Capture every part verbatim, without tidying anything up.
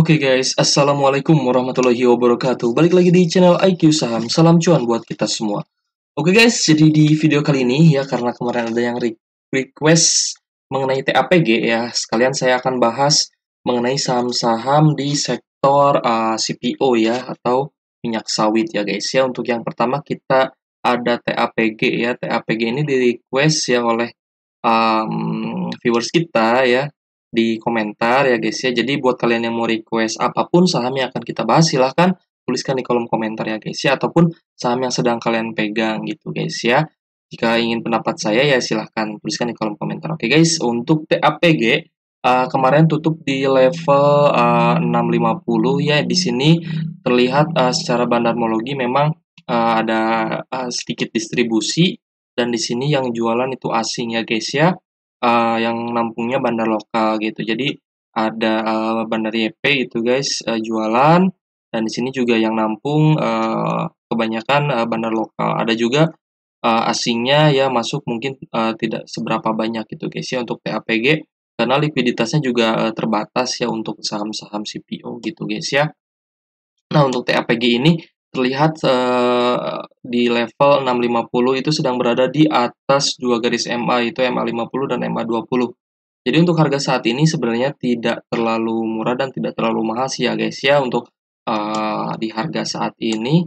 Oke guys, Assalamualaikum warahmatullahi wabarakatuh. Balik lagi di channel I Q Saham. Salam cuan buat kita semua. Oke guys, jadi di video kali ini ya karena kemarin ada yang re- request mengenai T A P G ya, sekalian saya akan bahas mengenai saham-saham di sektor uh, C P O ya atau minyak sawit ya guys ya. Untuk yang pertama kita ada T A P G ya. T A P G ini di request ya oleh um, viewers kita ya di komentar ya guys ya. Jadi buat kalian yang mau request apapun saham yang akan kita bahas silahkan tuliskan di kolom komentar ya guys ya, ataupun saham yang sedang kalian pegang gitu guys ya. Jika ingin pendapat saya ya silahkan tuliskan di kolom komentar. Oke guys, untuk T A P G uh, kemarin tutup di level uh, enam lima puluh ya. Di sini terlihat uh, secara bandarmologi memang uh, ada uh, sedikit distribusi, dan di sini yang jualan itu asing ya guys ya. Uh, yang nampungnya bandar lokal gitu. Jadi ada uh, bandar Y P itu guys uh, jualan, dan di sini juga yang nampung uh, kebanyakan uh, bandar lokal. Ada juga uh, asingnya ya masuk, mungkin uh, tidak seberapa banyak gitu guys ya untuk T A P G, karena likuiditasnya juga uh, terbatas ya untuk saham-saham C P O gitu guys ya. Nah, untuk T A P G ini terlihat uh, di level enam lima puluh itu sedang berada di atas dua garis M A, itu M A lima puluh dan M A dua puluh. Jadi untuk harga saat ini sebenarnya tidak terlalu murah dan tidak terlalu mahal sih ya guys ya untuk uh, di harga saat ini.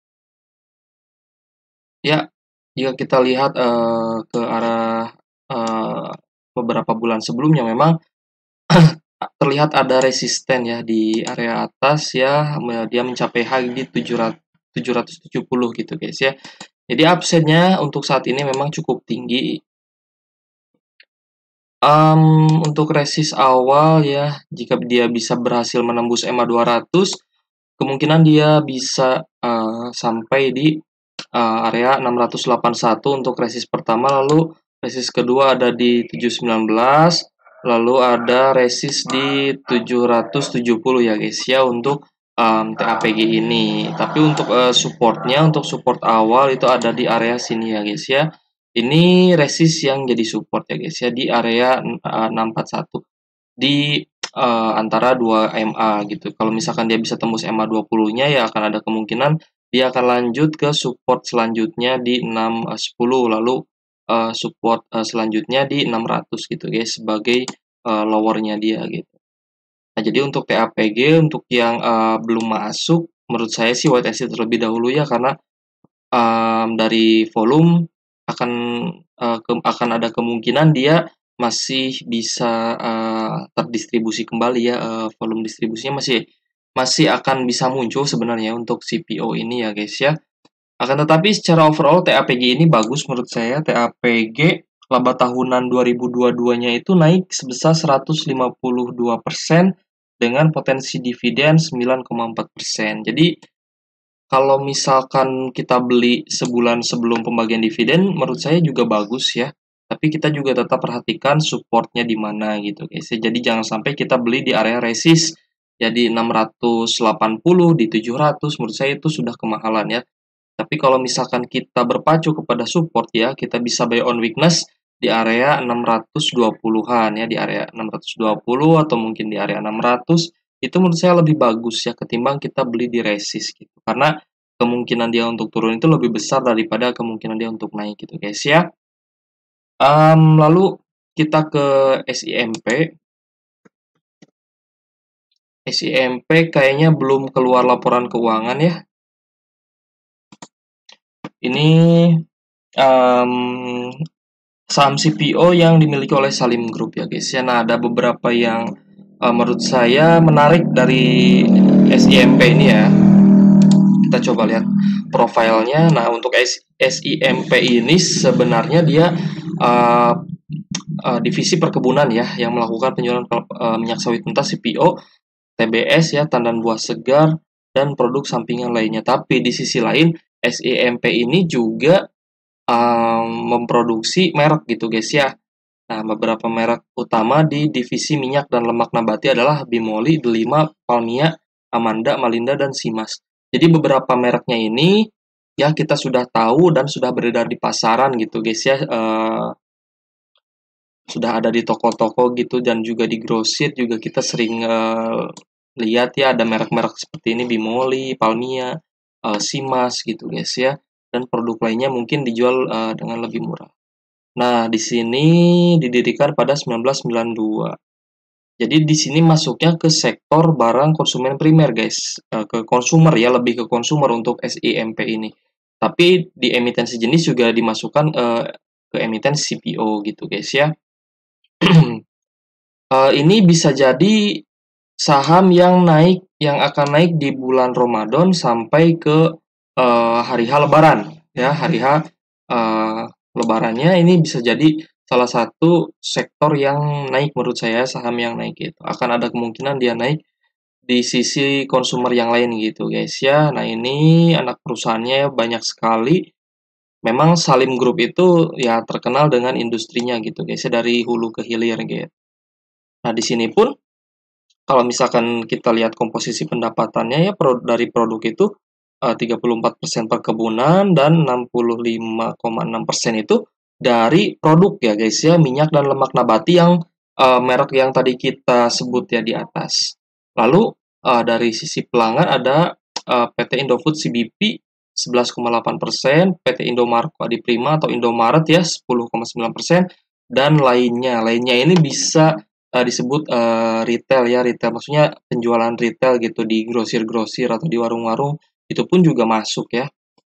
Ya, jika kita lihat uh, ke arah uh, beberapa bulan sebelumnya memang terlihat ada resisten ya di area atas ya, dia mencapai high di tujuh ratus tujuh puluh gitu guys ya. Jadi upside-nya untuk saat ini memang cukup tinggi. Um, untuk resist awal ya, jika dia bisa berhasil menembus M A dua ratus, kemungkinan dia bisa uh, sampai di uh, area enam ratus delapan puluh satu untuk resist pertama, lalu resist kedua ada di tujuh ratus sembilan belas, lalu ada resist di tujuh ratus tujuh puluh ya guys ya untuk um, T A P G ini. Tapi untuk uh, supportnya, untuk support awal itu ada di area sini ya guys ya. Ini resist yang jadi support ya guys ya di area uh, enam empat satu di uh, antara dua M A gitu. Kalau misalkan dia bisa tembus M A dua puluh-nya ya akan ada kemungkinan dia akan lanjut ke support selanjutnya di enam sepuluh, lalu uh, support uh, selanjutnya di enam ratus gitu guys sebagai uh, lowernya dia gitu. Nah, jadi untuk T A P G untuk yang uh, belum masuk, menurut saya sih wait and see terlebih dahulu ya, karena um, dari volume akan uh, ke, akan ada kemungkinan dia masih bisa uh, terdistribusi kembali ya, uh, volume distribusinya masih masih akan bisa muncul sebenarnya untuk C P O ini ya guys ya. Akan tetapi secara overall T A P G ini bagus menurut saya. T A P G laba tahunan dua ribu dua puluh dua-nya itu naik sebesar seratus lima puluh dua persen dengan potensi dividen sembilan koma empat persen. Jadi kalau misalkan kita beli sebulan sebelum pembagian dividen, menurut saya juga bagus ya. Tapi kita juga tetap perhatikan supportnya di mana gitu guys. Jadi jangan sampai kita beli di area resist, jadi enam ratus delapan puluh di tujuh ratus, menurut saya itu sudah kemahalan ya. Tapi kalau misalkan kita berpacu kepada support ya, kita bisa buy on weakness di area enam ratus dua puluhan ya, di area enam ratus dua puluh atau mungkin di area enam ratus. Itu menurut saya lebih bagus ya ketimbang kita beli di resist gitu. Karena kemungkinan dia untuk turun itu lebih besar daripada kemungkinan dia untuk naik gitu guys ya. Um, lalu kita ke S I M P. S I M P kayaknya belum keluar laporan keuangan ya. Ini um, saham C P O yang dimiliki oleh Salim Group ya guys ya. Nah, ada beberapa yang uh, menurut saya menarik dari S I M P ini ya. Kita coba lihat profilnya. Nah, untuk S I M P ini sebenarnya dia uh, uh, divisi perkebunan ya, yang melakukan penjualan uh, minyak sawit mentah C P O, T B S ya, tandan buah segar, dan produk sampingan lainnya. Tapi di sisi lain S I M P ini juga um, memproduksi merek gitu guys ya. Nah, beberapa merek utama di divisi minyak dan lemak nabati adalah Bimoli, Delima, Palmia, Amanda, Malinda, dan Simas. Jadi beberapa mereknya ini ya kita sudah tahu dan sudah beredar di pasaran gitu guys ya. Uh, sudah ada di toko-toko gitu, dan juga di grosir juga kita sering uh, lihat ya, ada merek-merek seperti ini Bimoli, Palmia, uh, Simas gitu guys ya. Dan produk lainnya mungkin dijual uh, dengan lebih murah. Nah, di sini didirikan pada seribu sembilan ratus sembilan puluh dua. Jadi di sini masuknya ke sektor barang konsumen primer guys, uh, ke konsumer ya, lebih ke konsumer untuk S I M P ini. Tapi di emiten sejenis juga dimasukkan uh, ke emiten C P O gitu guys ya. uh, ini bisa jadi saham yang naik, yang akan naik di bulan Ramadan sampai ke uh, hari H Lebaran ya, hari H uh, Lebarannya ini bisa jadi salah satu sektor yang naik menurut saya, saham yang naik itu akan ada kemungkinan dia naik di sisi konsumer yang lain gitu guys ya. Nah ini anak perusahaannya banyak sekali. Memang Salim Group itu ya terkenal dengan industrinya gitu guys ya, dari hulu ke hilir gitu. Nah di sini pun kalau misalkan kita lihat komposisi pendapatannya ya, pro, dari produk itu uh, tiga puluh empat persen perkebunan dan enam puluh lima koma enam persen itu dari produk ya guys ya, minyak dan lemak nabati yang uh, merek yang tadi kita sebut ya di atas. Lalu uh, dari sisi pelanggan ada uh, P T Indofood C B P sebelas koma delapan persen, P T Indomaret Adiprima atau Indomaret ya sepuluh koma sembilan persen, dan lainnya. Lainnya ini bisa uh, disebut uh, retail ya, retail maksudnya penjualan retail gitu di grosir-grosir atau di warung-warung, itu pun juga masuk ya.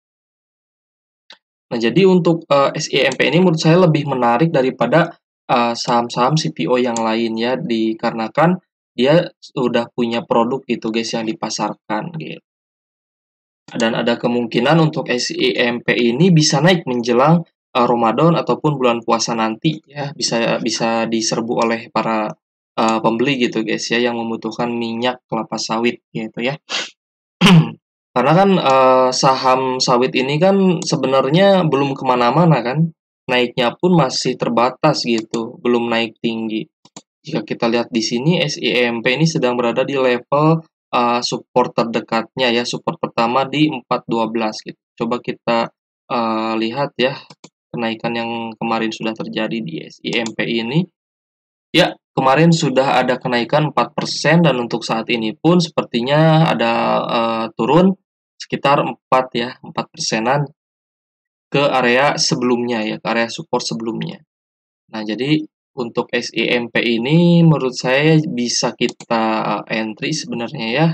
Nah, jadi untuk uh, S I M P ini menurut saya lebih menarik daripada uh, saham-saham C P O yang lain ya, dikarenakan dia sudah punya produk gitu guys yang dipasarkan gitu. Dan ada kemungkinan untuk S I M P ini bisa naik menjelang uh, Ramadan ataupun bulan puasa nanti ya, bisa bisa diserbu oleh para uh, pembeli gitu guys ya, yang membutuhkan minyak kelapa sawit gitu ya. Karena kan uh, saham sawit ini kan sebenarnya belum kemana-mana kan, naiknya pun masih terbatas gitu, belum naik tinggi. Jika kita lihat di sini S I M P ini sedang berada di level uh, support terdekatnya ya, support pertama di empat dua belas gitu. Coba kita uh, lihat ya kenaikan yang kemarin sudah terjadi di S I M P ini. Ya, kemarin sudah ada kenaikan empat persen dan untuk saat ini pun sepertinya ada uh, turun sekitar empat ya, empat persenan ke area sebelumnya ya, ke area support sebelumnya. Nah, jadi untuk S I M P ini menurut saya bisa kita entry sebenarnya ya.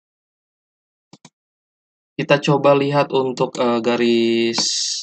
Kita coba lihat untuk uh, garis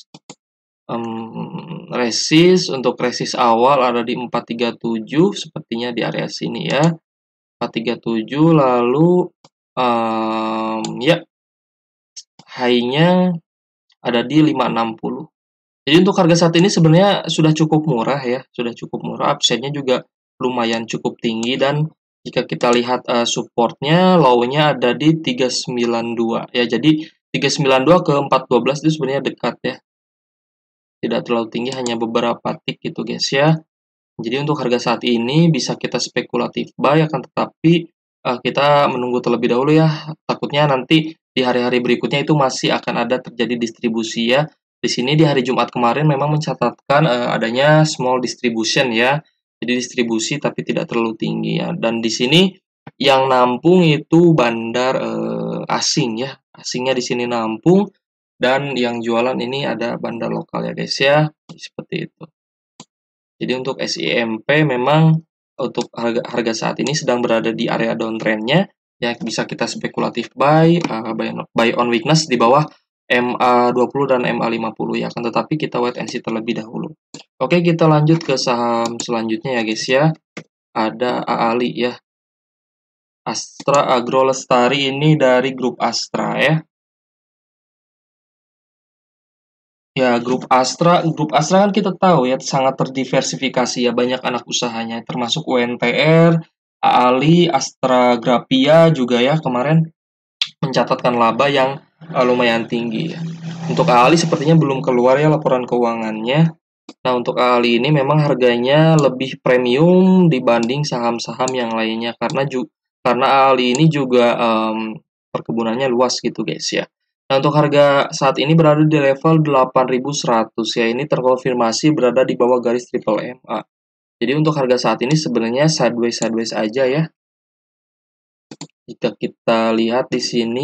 um, resist. Untuk resist awal ada di empat tiga tujuh, sepertinya di area sini ya. empat tiga tujuh, lalu um, ya high-nya ada di lima enam nol. Jadi untuk harga saat ini sebenarnya sudah cukup murah ya, sudah cukup murah, upside-nya juga lumayan cukup tinggi, dan jika kita lihat uh, support-nya, low-nya ada di tiga sembilan dua ya. Jadi tiga sembilan dua ke empat dua belas itu sebenarnya dekat ya. Tidak terlalu tinggi, hanya beberapa tick gitu guys ya. Jadi untuk harga saat ini bisa kita spekulatif buy, akan tetapi uh, kita menunggu terlebih dahulu ya. Takutnya nanti di hari-hari berikutnya itu masih akan ada terjadi distribusi ya. Di sini di hari Jumat kemarin memang mencatatkan uh, adanya small distribution ya. Jadi distribusi tapi tidak terlalu tinggi ya. Dan di sini yang nampung itu bandar uh, asing ya. Asingnya di sini nampung, dan yang jualan ini ada bandar lokal ya guys ya. Seperti itu. Jadi untuk S I M P memang untuk harga, harga saat ini sedang berada di area downtrend-nya ya, bisa kita spekulatif buy, uh, buy, on, buy on weakness di bawah M A dua puluh dan M A lima puluh ya, akan tetapi kita wait and see terlebih dahulu. Oke, kita lanjut ke saham selanjutnya ya guys ya. Ada A A L I ya. Astra Agro Lestari ini dari grup Astra ya. Ya, grup Astra, grup Astra kan kita tahu ya sangat terdiversifikasi ya, banyak anak usahanya termasuk U N T R, A A L I, Astra Grapia juga ya kemarin mencatatkan laba yang uh, lumayan tinggi ya. Untuk A A L I sepertinya belum keluar ya laporan keuangannya. Nah, untuk A A L I ini memang harganya lebih premium dibanding saham-saham yang lainnya karena ju karena A A L I ini juga um, perkebunannya luas gitu guys ya. Nah, untuk harga saat ini berada di level delapan ribu seratus ya. Ini terkonfirmasi berada di bawah garis triple M A. Jadi untuk harga saat ini sebenarnya sideways sideways aja ya. Jika kita lihat di sini,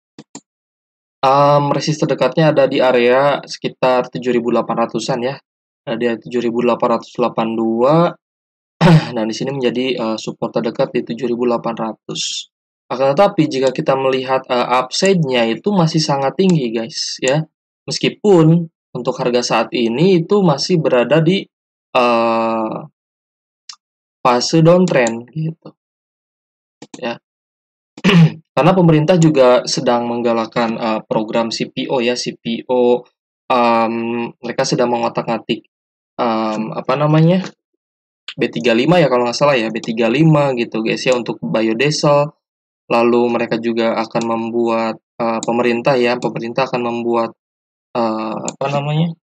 um, resist terdekatnya ada di area sekitar tujuh ribu delapan ratusan ya. Ada di tujuh ribu delapan ratus delapan puluh dua. Dan di sini menjadi uh, support terdekat di tujuh ribu delapan ratus. Akan tetapi jika kita melihat uh, upside-nya itu masih sangat tinggi guys ya. Meskipun untuk harga saat ini itu masih berada di uh, fase downtrend gitu ya. Karena pemerintah juga sedang menggalakkan uh, program C P O ya, C P O um, mereka sedang mengotak-atik um, apa namanya B tiga puluh lima ya kalau nggak salah ya, B tiga puluh lima gitu guys ya untuk biodiesel. Lalu mereka juga akan membuat uh, pemerintah ya, pemerintah akan membuat uh, apa namanya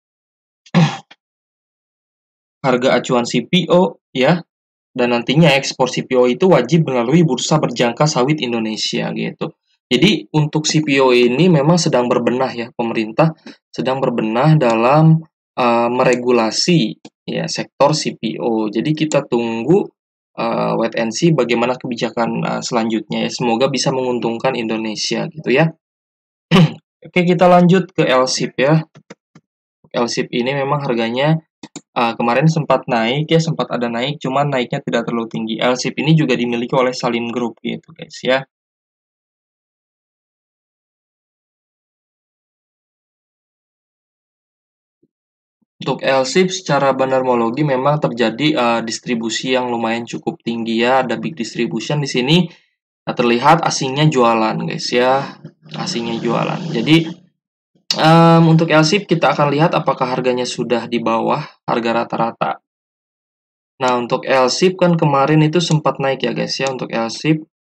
harga acuan C P O ya. Dan nantinya ekspor C P O itu wajib melalui bursa berjangka sawit Indonesia gitu. Jadi untuk C P O ini memang sedang berbenah ya, pemerintah sedang berbenah dalam uh, meregulasi ya sektor C P O. Jadi kita tunggu uh, wait and see bagaimana kebijakan uh, selanjutnya ya. Semoga bisa menguntungkan Indonesia gitu ya. Oke, kita lanjut ke L S I P ya. L S I P ini memang harganya Uh, kemarin sempat naik ya, sempat ada naik, cuman naiknya tidak terlalu tinggi. L S I P ini juga dimiliki oleh Salim Group gitu guys ya. Untuk L S I P secara bandarmologi memang terjadi uh, distribusi yang lumayan cukup tinggi ya, ada big distribution di sini. Nah, terlihat asingnya jualan guys ya, asingnya jualan. Jadi um, untuk L S I P kita akan lihat apakah harganya sudah di bawah harga rata-rata. Nah, untuk L S I P kan kemarin itu sempat naik ya guys ya, untuk L S I P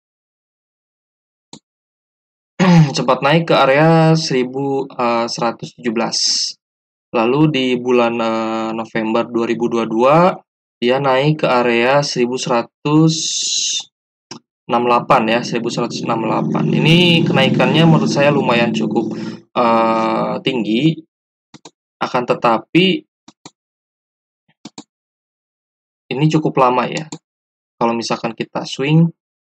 sempat naik ke area seribu seratus tujuh belas. Lalu di bulan uh, November dua ribu dua puluh dua dia naik ke area seribu seratus enam puluh delapan ya, seribu seratus enam puluh delapan. Ini kenaikannya menurut saya lumayan cukup uh, tinggi. Akan tetapi ini cukup lama ya. Kalau misalkan kita swing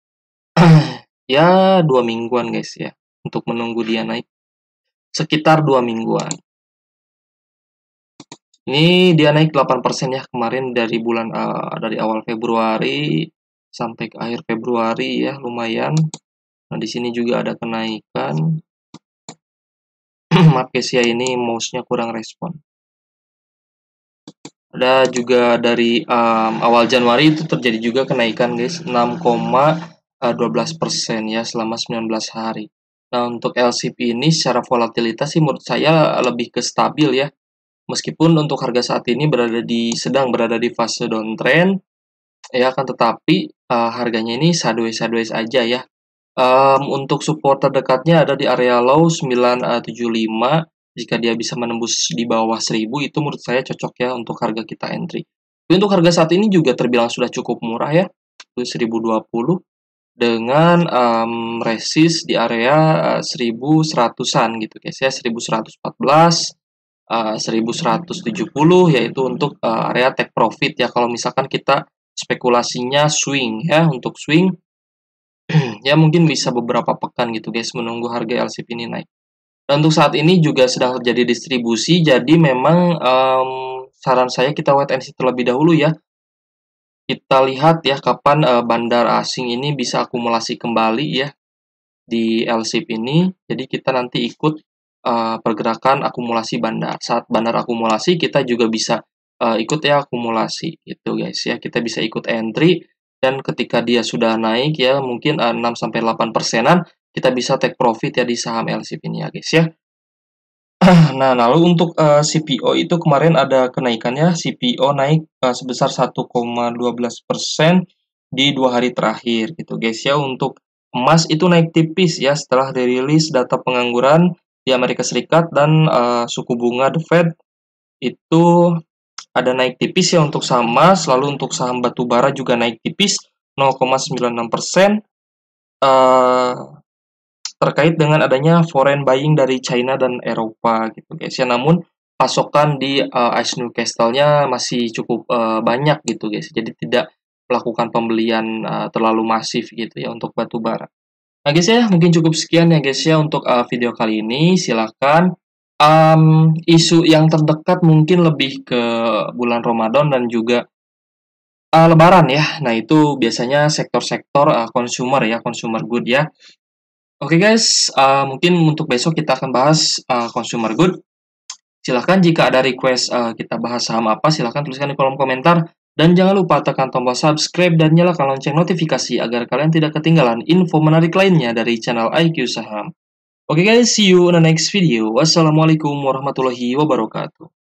ya dua mingguan guys ya, untuk menunggu dia naik sekitar dua mingguan. Ini dia naik delapan persen ya kemarin dari bulan uh, dari awal Februari sampai ke akhir Februari ya, lumayan. Nah, di sini juga ada kenaikan. Maaf guys ya, ini mouse-nya kurang respon. Ada juga dari um, awal Januari itu terjadi juga kenaikan guys, enam koma dua belas persen ya selama sembilan belas hari. Nah, untuk L S I P ini secara volatilitas sih menurut saya lebih ke stabil ya. Meskipun untuk harga saat ini berada di sedang berada di fase downtrend, ya akan tetapi uh, harganya ini sideways-sideways aja ya. Um, untuk support terdekatnya ada di area low sembilan tujuh lima. Jika dia bisa menembus di bawah seribu itu menurut saya cocok ya untuk harga kita entry. Tapi untuk harga saat ini juga terbilang sudah cukup murah ya, itu seribu dua puluh dengan um, resist di area uh, seribu seratusan gitu guys ya, seribu seratus empat belas. Uh, seribu seratus tujuh puluh yaitu untuk uh, area take profit ya kalau misalkan kita spekulasinya swing ya, untuk swing ya mungkin bisa beberapa pekan gitu guys menunggu harga L S I P ini naik. Dan untuk saat ini juga sedang terjadi distribusi, jadi memang um, saran saya kita wait and see terlebih dahulu ya. Kita lihat ya kapan uh, bandar asing ini bisa akumulasi kembali ya di L S I P ini. Jadi kita nanti ikut uh, pergerakan akumulasi bandar. Saat bandar akumulasi kita juga bisa uh, ikut ya akumulasi gitu guys ya. Kita bisa ikut entry dan ketika dia sudah naik ya mungkin uh, enam sampai delapan persenan kita bisa take profit ya di saham L S I P ini ya guys ya. Nah, lalu untuk uh, C P O itu kemarin ada kenaikannya, C P O naik uh, sebesar satu koma dua belas persen di dua hari terakhir gitu guys ya. Untuk emas itu naik tipis ya setelah dirilis data pengangguran di Amerika Serikat dan uh, suku bunga The Fed itu ada naik tipis ya untuk saham emas. Lalu untuk saham batubara juga naik tipis nol koma sembilan enam persen uh, terkait dengan adanya foreign buying dari China dan Eropa gitu guys ya. Namun pasokan di uh, I C E Newcastle-nya masih cukup uh, banyak gitu guys. Jadi tidak melakukan pembelian uh, terlalu masif gitu ya untuk batu bara. Nah guys ya, mungkin cukup sekian ya guys ya untuk uh, video kali ini. Silahkan um, isu yang terdekat mungkin lebih ke bulan Ramadan dan juga uh, Lebaran ya. Nah itu biasanya sektor-sektor uh, consumer ya, consumer good ya. Oke guys, uh, mungkin untuk besok kita akan bahas uh, consumer good. Silahkan jika ada request uh, kita bahas saham apa, silahkan tuliskan di kolom komentar. Dan jangan lupa tekan tombol subscribe dan nyalakan lonceng notifikasi agar kalian tidak ketinggalan info menarik lainnya dari channel I Q Saham. Oke guys, see you in the next video. Wassalamualaikum warahmatullahi wabarakatuh.